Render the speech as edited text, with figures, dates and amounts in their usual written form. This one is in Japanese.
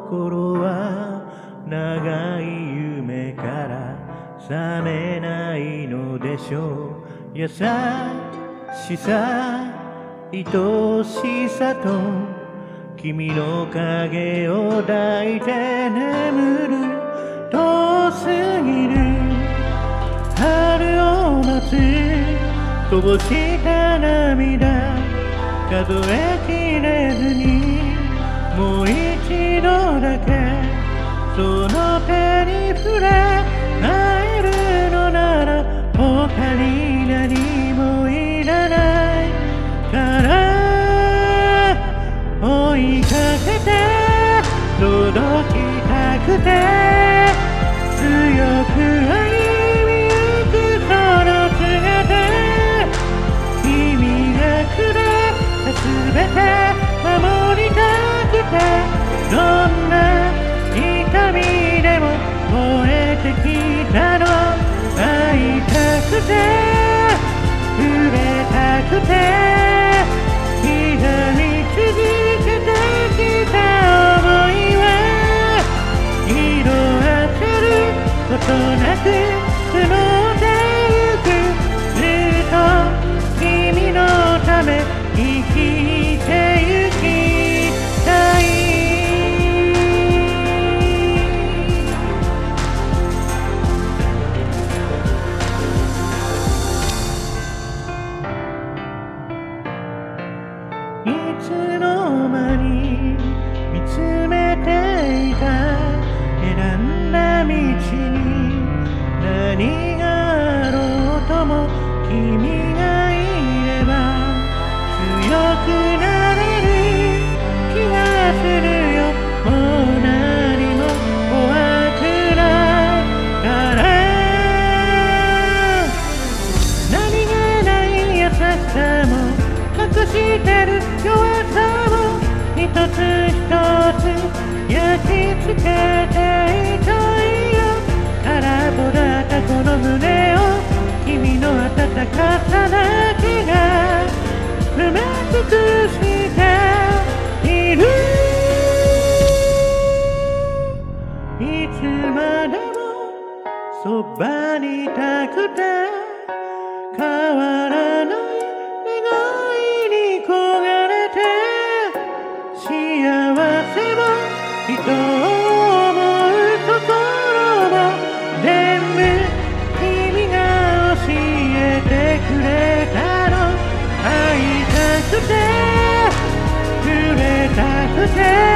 心は長い夢から覚めないのでしょう。優しさ愛しさと君の影を抱いて眠る。遠すぎる春を待つこぼした涙数えきれずにもう一度だけその手に触れ会えるのなら他に何もいらないから追いかけて届きたくて強く歩みゆくその姿君がくれた全て守りたくてどんな痛みでも超えてきたの会いたくて触れたくて刻み続けてきた想いは色あせることなく積もってゆくずっと君のため生きてゆきたいいつの間に見つめていた選んだ道に何があろうとも君がいれば強くなれる気がするよ。もう何も怖くないから何気ない優しさも隠してる弱さも一つ一つ焼き付けていたいよ。空っぽだったこの胸を君の温かさだけが埋め尽くしている。いつまでもそばにいたくて変わらない願いに焦がれて幸せも人を思う心も全部君が教えてくれたの。会いたくて触れたくて